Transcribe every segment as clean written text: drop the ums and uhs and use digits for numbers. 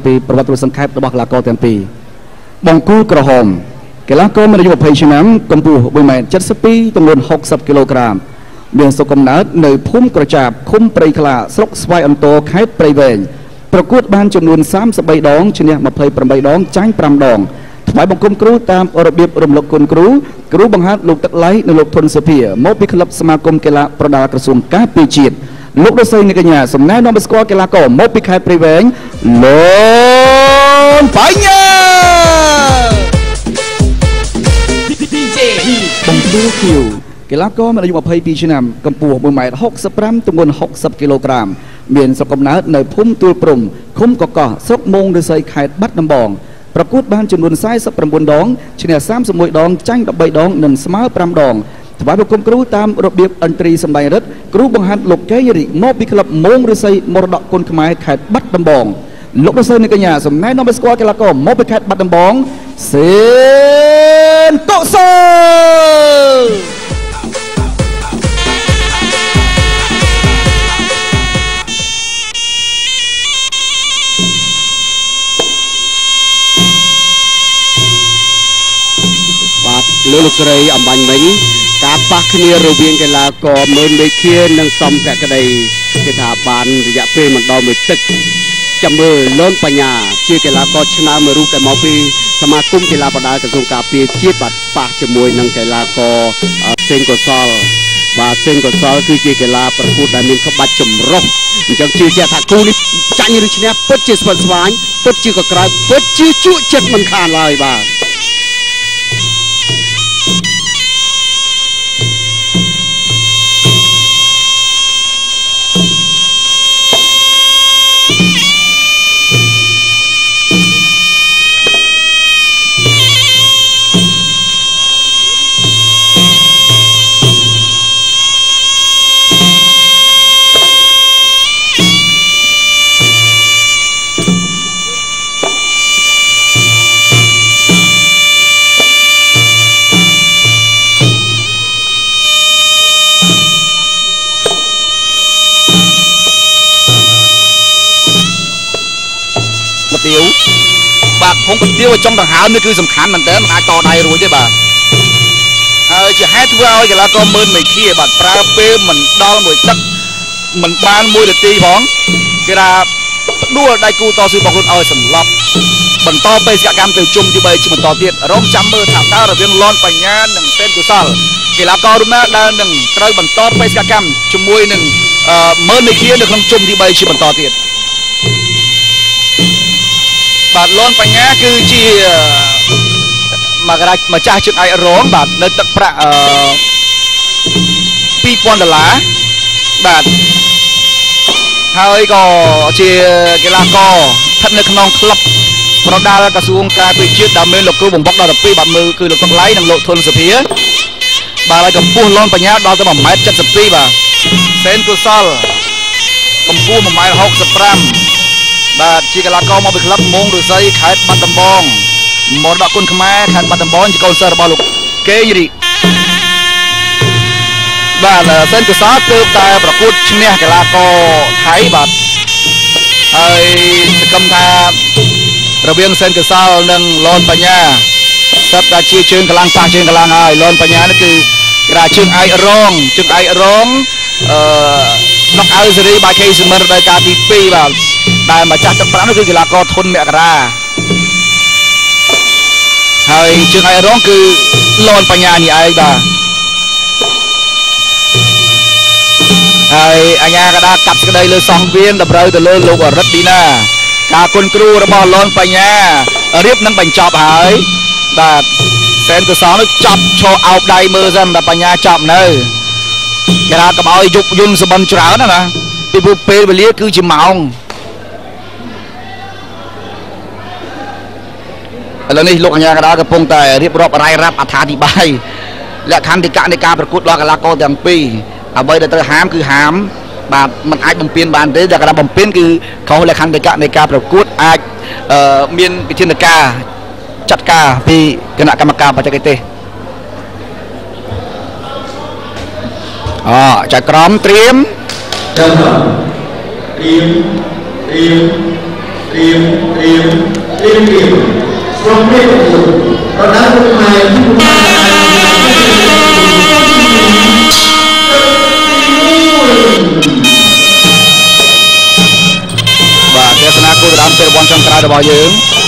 ពីប្រវត្តិសង្ខេបរបស់កីឡាករទាំងពីរបង្គោលក្រហមកីឡាករមានអាយុ20ឆ្នាំកម្ពស់ 1.72 ទម្ងន់60 គីឡូក្រាមមានសុខកំណើតនៅភូមិក្រចាបឃុំព្រៃខ្លាស្រុកស្វាយអន្តរខេត្តព្រៃវែងប្រកួតបានចំនួន33ដងឈ្នះ28ដងចាញ់5ដងថ្វាយបង្គំគ្រូតាមរបៀបរំលឹកគុណគ្រូបង្ហាត់លោកទឹកឡៃនិងលោកធុនសុភាមកពីក្លឹបសមាគមកីឡាប្រដាល់ក្រសួងការពារជាតិលោកដសីនៃកញ្ញាសំណែនាំស្គាល់កីឡាករមកពីខេត្តព្រៃវែងលោកបញ្ញាបង្ទូគីវកីឡាករមានអាយុ22ឆ្នាំកម្ពស់ 1.65 ទម្ងន់60 គីឡូក្រាមមានស្រុកកំណើតនៅភូមិទួលព្រំឃុំកកោះស្រុកមោងឫស្សីខេត្តបាត់ដំបងប្រកួតបានចំនួន49ដងឈ្នះ31ដងចាញ់13ដងនិងស្មើ5ដងថ្វាយបង្គំគ្រូតាមរបៀបអន្ត្រីសម្ដែងរិទ្ធគ្រូបង្ហាត់លោកកេយរិមកពីក្លឹបមោងឫស្សីមរតកគុនខ្មែរខេត្តបាត់ដំបងលោកដសីនៃកញ្ញាសំណែនាំស្គាល់កីឡាករមកពីខេត្តបាត់ដំបងសេនកុសលលោកស្រីអំបញ្ញមិញការប៉ះគ្នារវាងកីឡាករមើលមេឃានិងសំភក្តីគេថាបានរយៈពេលមិនដល់មួយទឹកចាំមើលលន់បញ្ញាជាកីឡាករឆ្នើមមួយរូបដែលមកពីសមាគមកីឡាប្រដាល់ក្រសួងការពារជាតិបាទប៉ះជាមួយនឹងកីឡាករសេងកុសលបាទសេងកុសលគឺជាកីឡាប្រកួតដែលមានក្បាច់ចម្រុះអញ្ចឹងជឿជាក់ថាគូនេះចាញ់ឬឈ្នះពិតជាស្វិតស្វាញពិតជាកក្រៅពិតជាជក់ចិត្តមិនខានឡើយបាទបាទហុងកន្ទាវចុងដង្ហើមនេះគឺសំខាន់មែនតើមិនអាចតដៃរួចទេបាទហើយជាហេតុធ្វើឲ្យកីឡាករមើលមេឃាបាទប្រើពេលមិនដល់មួយទឹកមិនបាន1នាទីផងគេថាដួលដៃគូតស៊ូរបស់ខ្លួនឲ្យសម្លាប់បន្តបេសកកម្មទៅជុំទី3ជាបន្តទៀតរងចាំមើលថាតើរវាងលន់បញ្ញានិងសេនកុសលកីឡាកររូបណាដែលនឹងត្រូវបន្តបេសកកម្មជាមួយនឹងមើលមេឃានៅក្នុងជុំទី3ជាបន្តទៀតបាទលន់បញ្ញាគឺជាម្ចាស់ជើងឯករងបាទនៅទឹកប្រាក់$2000បាទហើយក៏ជាកីឡាករស្ថិតនៅក្នុងក្លឹបប្រដាល់ក្រសួងការពារជាតិដែលមានលោកគ្រូបំបុកដល់12បាទមើលគឺលោកទឹកឡៃនិងលោកធុនសុភាបាទហើយកម្ពស់លន់បញ្ញាដល់ទៅ1.72 បាទសេនកុសលកម្ពស់1.65 បាទជាកីឡាករមកពីក្លឹបមោងឫស្សីខេត្តបាត់ដំបងមរតកគុនខ្មែរខេត្តបាត់ដំបងជាកូនសិស្សរបស់លោកកេយរិបាទសេនកុសលទើបតែប្រកួតឈ្នះកីឡាករថៃបាទហើយសកម្មថារវាងសេនកុសលនិងលន់បញ្ញាសិតតែជាជើងកលាំងប៉ះជើងកលាំងហើយលន់បញ្ញានេះគឺគេថាជើងឯករងnok អៅសេរីបាយខេសមិនរដូវកាលទី2បាទដែលម្ចាស់ទឹកប្រាក់នោះគឺកីឡាករធុនមករាហើយជើងឯករងគឺលន់បញ្ញានេះឯងបាទហើយអញ្ញាកដាកាប់ស្ក្តីលើសង្វៀនតម្រូវទៅលើលោកអរិទ្ធឌីណាការគុណគ្រូរបស់លន់បញ្ញារៀបនឹងបញ្ចប់ហើយបាទសេនកុសលនោះចាប់ឈរអោបដៃមើលសិនតែបញ្ញាចាប់នៅគេថាកុំឲ្យយុបយន្តសម្បត្តិច្រើនណាពីព្រោះពេលវេលាគឺជាម៉ោងឥឡូវនេះលោកអញ្ញាកដាកំពុងតែរៀបរាប់រាយរាប់អត្ថាធិប្បាយលក្ខន្តិកៈនៃការប្រកួតរបស់កីឡាករទាំងពីរអ្វីដែលត្រូវហាមគឺហាមបាទមិនអាចបំពេញបានទេតែកណ្ដាលបំពេញគឺខុសលក្ខន្តិកៈនៃការប្រកួតអាចមានវិធានការចាត់ការពីគណៈកម្មការបច្ចេកទេសចាក្រមត្រៀមទេសនាគូដដំពេលបងចុងក្រោយរបស់យើង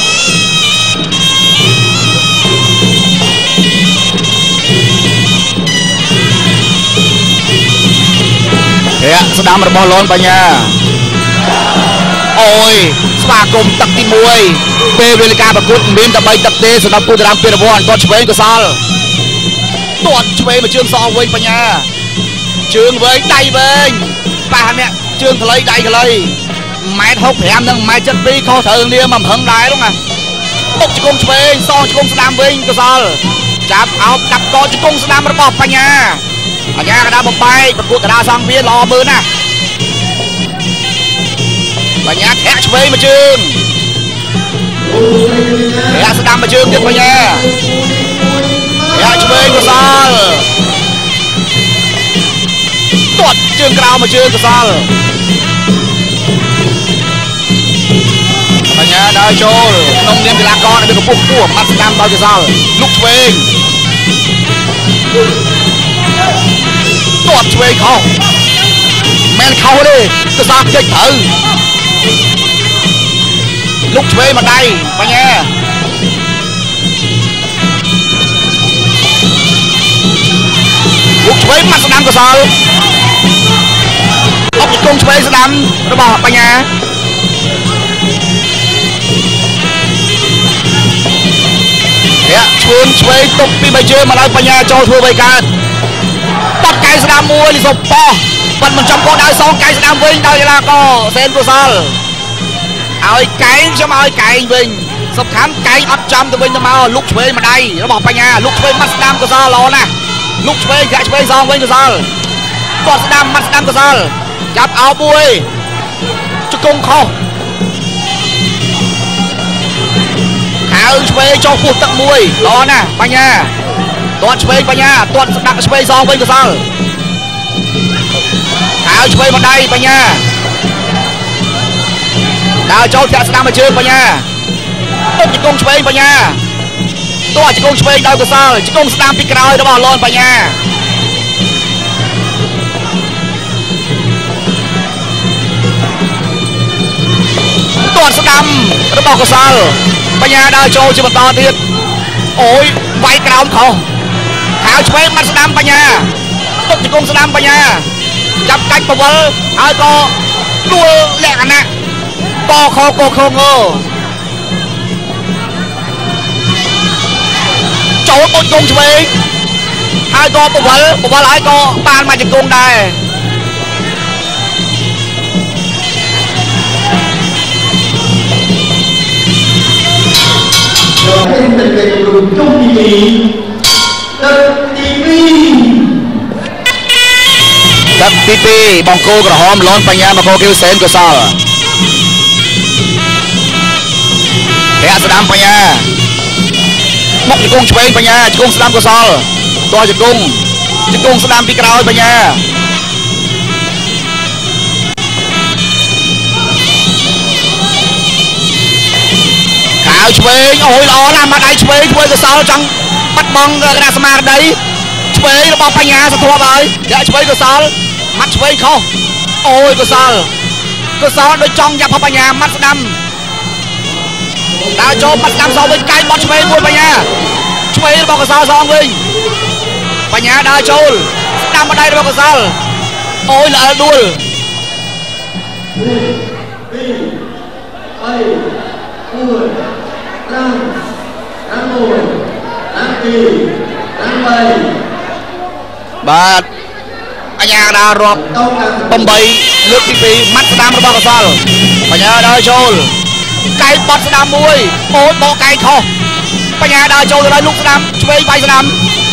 ស្ដាំរបស់លនបញ្ញាអូយស្វាគមន៍ទឹកទី1ពេលវេលាការប្រកួតមានតែ3ទឹកទេសម្រាប់គូដដំពេលរង្វាន់គាត់ឆ្វេងកសលទាត់ឆ្វេងមកជើងសងវិញបញ្ញាជើងវែងដៃវែងប៉ះអ្នកជើងខ្លីដៃខ្លីម៉ែត្រ65និងម៉ែត្រ72ខុសត្រូវគ្នាមកហឹងដែរហ្នឹងណាបុកជង្គង់ឆ្វេងសងជង្គង់ស្ដាំវិញកសលចាប់អោបកាប់កជង្គង់ស្ដាំរបស់បញ្ញាកដាបំបែកប្រកួតកដាសង្វាល្អមើលណាបញ្ញាធាក់ឆ្វេងមកជើងធាក់ស្ដាំមកជើងទៀតបញ្ញាធាក់ឆ្វេងកសលទាត់ជើងក្រោមមកជើងកសលបញ្ញាដើរចូលក្នុងនាមកីឡាករដែលមានកម្ពស់ខ្ពស់បាត់ស្ដាំដោយកសលលុកឆ្វេងទាត់ឆ្វេងខុសមិនខុសទេកសលជិះត្រូវលុកឆ្វេងមកដៃបញ្ញាលុកឆ្វេងមកស្ដាំកសលអបជង្គង់ឆ្វេងស្ដាំរបស់បញ្ញាឈួនឆ្វេងទុកពីបីជើងមកដល់បញ្ញាចូលធ្វើបីកើតបាត់កែស្ដាំមួយលីសុប៉ោះបាត់មិនចំកោដល់សងកែស្ដាំវិញដោយកីឡាករសេនកុសលឲ្យកែងខ្ញុំឲ្យកែងវិញសំខាន់កែងអត់ចំទៅវិញទៅមកលុកឆ្វេងម្ដាយរបស់បញ្ញាលុកឆ្វេងមកស្ដាំកុសលល្អណាស់លុកឆ្វេងធាក់ឆ្វេងសងវិញកុសលគាត់ស្ដាំមកស្ដាំកុសលចាប់អោបមួយជង្គង់ខុសឆ្វេងចុះពោះទឹកមួយល្អណាស់បញ្ញាទាត់ឆ្វេងបញ្ញាទាត់ស្ដាក់ឆ្វេងសងវិញកសលហើយឆ្វេងមកដៃបញ្ញាដើរចូលធាក់ស្ដាំមកជើងបញ្ញាទុកជង្គង់ឆ្វេងបញ្ញាទាត់ជង្គង់ឆ្វេងដោយកសលជង្គង់ស្ដាំពីក្រោយរបស់លនបញ្ញាទាត់ស្ដាំរបស់កសលបញ្ញាដើរចូលជាបន្តទៀតអូយវាយក្រោមខុសហើយឆ្វេងបាត់ស្ដាំបញ្ញាទុកជង្គង់ស្ដាំបញ្ញាចាប់កាច់បវលហើយក៏ដួលលក្ខណៈកខកខងចូលបុកជង្គង់ឆ្វេងហើយក៏បវលហើយក៏បានមកជង្គង់ដែរទឹកទី2បង្គោលក្រហមលនបញ្ញាមកគោគីវសេនកុសលធាក់ស្ដាំបញ្ញាមកជង្គង់ឆ្វេងបញ្ញាជង្គង់ស្ដាំកុសលតោះជង្គង់ស្ដាំពីក្រោយបញ្ញាខាវឆ្វេងអូយល្អណាស់មកដៃឆ្វេងធ្វើកុសលចង់បាត់បង់គណៈស្មារតីឆ្វេងរបស់បញ្ញាសធប់ហើយធាក់ឆ្វេងកុសលម៉ាត់ឆ្វេងខុសអូយកុសលដូចចង់យ៉ាប់បញ្ញាម៉ាត់ស្ដាំដើរចូលម៉ាត់ស្ដាំសងវិញកែងបត់ឆ្វេងមួយបញ្ញាឆ្វេងរបស់កុសលសងវិញបញ្ញាដើរចូលស្ដាំម្ដាយរបស់កុសលអូយល្អដួលបាទបញ្ញាដើររាប់8លើកទី2ម៉ាត់ស្ដាំរបស់កុសលបញ្ញាដើរចូលកែងបត់ស្ដាំមួយអូយបកកែងខុសបញ្ញាដើរចូលទៅដល់លុកស្ដាំឆ្វេងវាយស្ដាំ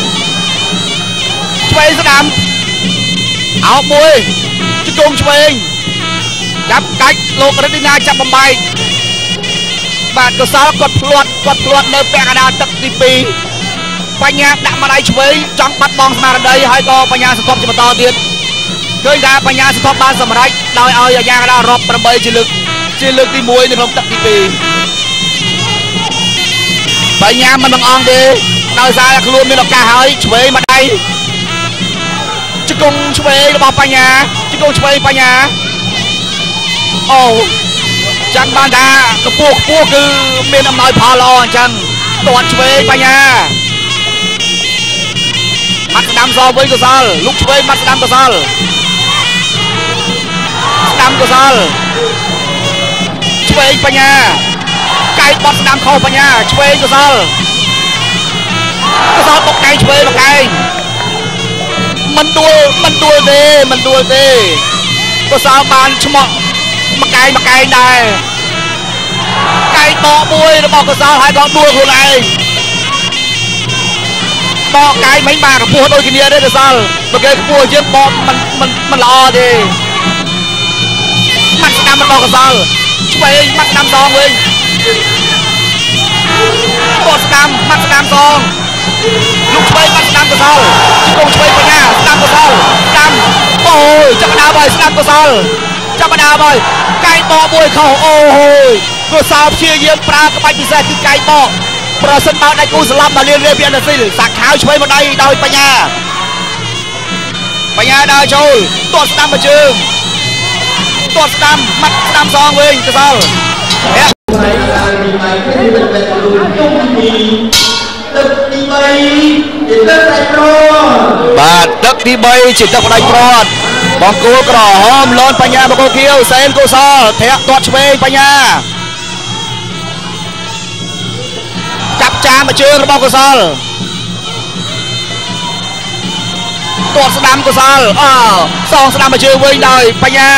អោបមួយជង្គង់ឆ្វេងចាប់កាច់លោករតនាចាប់បំបែកបាទកុសលគាត់ផ្លាត់នៅពាក់កណ្ដាលទឹកទី2បញ្ញាដាក់ម្ដាយឆ្វេងចង់បាត់បង់ស្មារតីហើយក៏បញ្ញាសង្កត់ជាបន្តទៀតឃើញថាបញ្ញាសង្កត់បានសម្រេចដោយឲ្យអាញាកណ្ដាលរាប់8ជាលើកជាលើកទី1នៅក្នុងទឹកទី2បើញ៉ាំមិនបង្អង់ទេដោយសារខ្លួនមានឱកាសហើយឆ្វេងមកដៃជង្គង់ឆ្វេងរបស់បញ្ញាជង្គង់ឆ្វេងបញ្ញាអូចាំបានថាកម្ពស់គឺមានអំណោយផលល្អអញ្ចឹងទាត់ឆ្វេងបញ្ញាមាត់ស្ដាំសងវិញកុសលលុកឆ្វេងមាត់ស្ដាំកុសលស្ដាំកុសលឆ្វេងបញ្ញាកែងបត់ស្ដាំខុសបញ្ញាឆ្វេងកុសលបុកកែងឆ្វេងមកកែងមិនដួលទេកុសលបានឈ្មោះមកកែងដែរកែងបកមួយរបស់កុសលហើយក៏ដួលខ្លួនឯងបកកែងមិនបានកម្ពស់ដូចគ្នាទេកុសលបើគេកម្ពស់យើងបកមិនល្អទេមាត់ស្ដាំរបស់កុសលឆ្វេងមាត់ស្ដាំសងវិញបកស្ដាំមាត់ស្ដាំសងលោកឆ្វេងមាត់ស្ដាំកុសលជង្គង់ឆ្វេងបញ្ញាស្ដាំកុសលស្ដាំអូយចាប់ដើមហើយស្ដាំកុសលចាប់ដើមហើយកែងបកមួយខុសអូយកុសលព្យាយាមប្រើក្បាច់ពិសេសគឺកែងបកប្រសិនបើដៃគូស្លាប់មកលៀនរៀបវានៅស៊ីលសាក់ខៅឆ្វេងមកដៃដោយបញ្ញាដើរចូលទាត់ស្ដាំមកជើងទាត់ស្ដាំមាត់ស្ដាំសងវិញកុសលបាទទឹកទី3ជាទឹកផ្ដាច់ព្រាត់បង្គោលក្រហមលនបញ្ញាបង្គោលខៀវសែនកុសលធាក់ទាត់ឆ្វេងបញ្ញាចាប់ចាមមកជើងរបស់កុសលទាត់ស្ដាំកុសលសងស្ដាំមកជើងវិញដោយបញ្ញា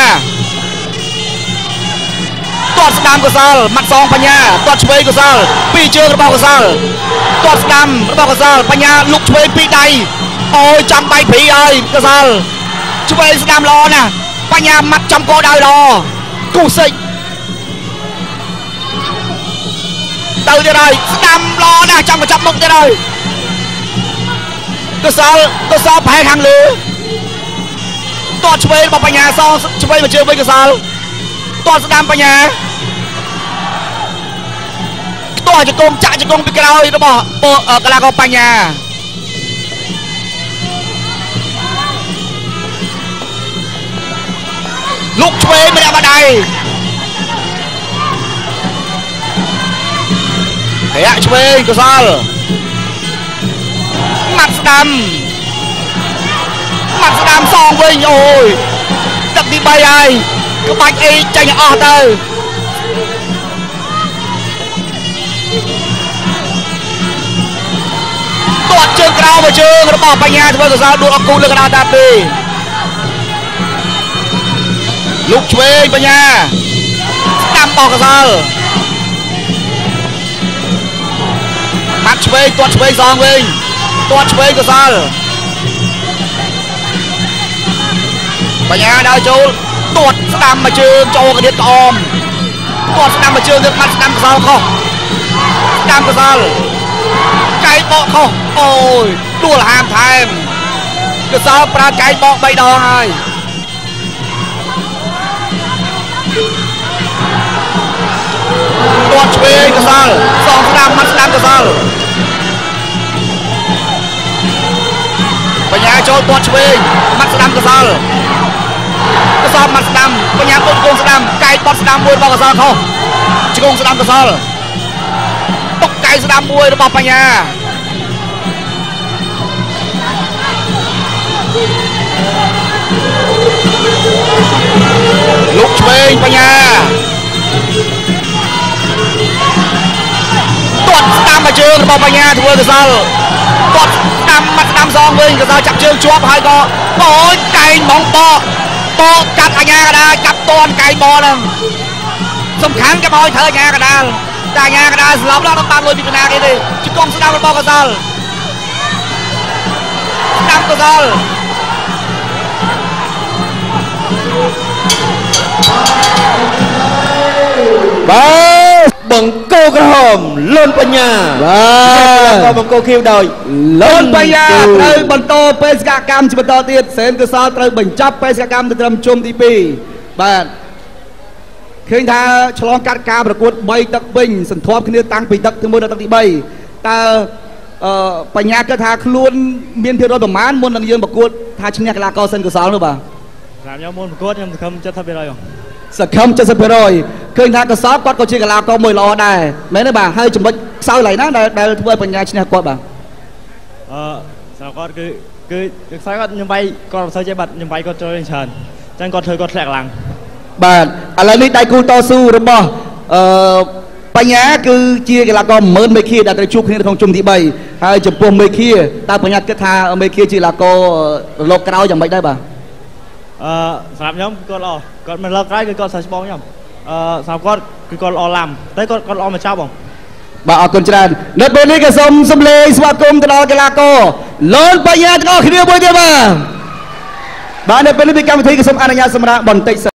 ទាត់ស្ដាំកុសលមាត់សងបញ្ញាទាត់ឆ្វេងកុសលពីជើងរបស់កុសលទាត់ស្ដាំរបស់កុសលបញ្ញាលុកឆ្វេងពីដៃអូយចាំបៃព្រីហើយកុសលឆ្វេងស្ដាំល្អណាស់បញ្ញាមាត់ចំកដៅល្អគូសិចទៅទៀតហើយស្ដាំល្អណាស់ចាំកញ្ចប់មុខទៀតហើយកុសលប្រហែលខាងលើទាត់ឆ្វេងរបស់បញ្ញាសងឆ្វេងមកជើងវិញកុសលទាត់ស្ដាំបញ្ញាខ្ទាស់ជង្គង់ចាក់ជង្គង់ពីក្រោយរបស់កីឡាករបញ្ញាលុកឆ្វេងម្នាក់ម្ដាយធាក់ឆ្វេងកុសលមាត់ស្ដាំសងវិញអូយទឹកទី3ហើយក្បាច់អីចាញ់អស់ទៅទាត់ជើងក្រោមមកជើងរបស់បញ្ញាធ្វើកុសលដួលអកូលើកណ្ដាលតាពីលុកឆ្វេងបញ្ញាស្ដាំបោះកុសលមាត់ឆ្វេងទាត់ឆ្វេងសងវិញទាត់ឆ្វេងកុសលបញ្ញាដើរចូលទាត់ស្ដាំមកជើងចូលកណ្ដៀតក្អមទាត់ស្ដាំមកជើងទៅមាត់ស្ដាំកុសលខុសស្ដាំកុសលកែងបកខុសអូយដួលហាមថែមកុសលប្រើកែងបក3ដងហើយទាត់ឆ្វេងកុសលសងស្ដាំមាត់ស្ដាំកុសលបញ្ញាចូលទាត់ឆ្វេងមាត់ស្ដាំកុសលមាត់ស្ដាំបញ្ញាពុតជង្គង់ស្ដាំកែងបត់ស្ដាំមួយរបស់កុសលខុសជង្គង់ស្ដាំកុសលបុកកែងស្ដាំមួយរបស់បញ្ញាលុកឆ្វេងបញ្ញាទាត់ស្ដាំមកជើងរបស់បញ្ញាធ្វើកុសលទាត់ស្ដាំមាត់ស្ដាំសងវិញកុសលចាប់ជើងជាប់ហើយក៏អូយកែងហ្មងបកកាត់អាញាកដាលកាប់តនកែងបកហ្នឹងសំខាន់កុំឲ្យធ្វើអាញាកដាលតែអាញាកដាលស្លាប់ដល់បានលុយពីកណាគេទេជង្គង់ស្ដាំរបស់កុសលស្ដាំកុសលបាទបង្គោលក្រហមលន់បញ្ញាបាទបង្គោលខៀវដោយលន់បញ្ញាត្រូវបន្តបេសកកម្មជាបន្តទៀតសេនកុសលត្រូវបញ្ចប់បេសកកម្មទៅត្រឹមជុំទី2បាទឃើញថាឆ្លងកាត់ការប្រកួត3ទឹកវិញសន្ធាប់គ្នាតាំងពីទឹកទី1ដល់ទឹកទី3តើបញ្ញាគិតថាខ្លួនមានភាគរយប្រមាណមុននឹងយើងប្រកួតថាឈ្នះកីឡាករសិនកុសលនោះបាទសម្រាប់ខ្ញុំមុនប្រកួតខ្ញុំសង្ឃឹម70% សង្ឃឹម70%ឃើញថាកុសលគាត់ក៏ជាកីឡាករមួយល្អដែរមែនទេបាទហើយចំណុចខ្សោយឡើយណាដែលធ្វើឲ្យបញ្ញាឈ្នះគាត់បាទសម្រាប់គាត់គឺខ្សោយគាត់ខ្ញុំវាយគាត់មិនសូវចេះបាត់ខ្ញុំវាយគាត់ចូលច្រើនអញ្ចឹងគាត់ធ្វើគាត់ធ្លាក់ឡើងបាទឥឡូវនេះដៃគូតស៊ូរបស់បញ្ញាគឺជាកីឡាករ10000មេឃាដែលត្រូវជួបគ្នានៅក្នុងជុំទី3ហើយចំពោះមេឃាតើបញ្ញាគិតថាមេឃាជាកីឡាកររលកក្រោយយ៉ាងម៉េចដែរបាទសម្រាប់ខ្ញុំគាត់ល្អគាត់មិនរលកក្រោយគឺគាត់សាច់ច្បងខ្ញុំសម្រាប់គាត់គឺគាត់ល្អឡាំតែគាត់ល្អមកចោលបងបាទអរគុណច្រើននៅពេលនេះក៏សូមសំឡេងស្វាគមន៍ទៅដល់កីឡាករលនបញ្ញាទាំងអស់គ្នាមួយទៀតបាទនៅពេលនេះពីកម្មវិធីក៏សូមអនុញ្ញាតសម្រាប់បន្តិចសិន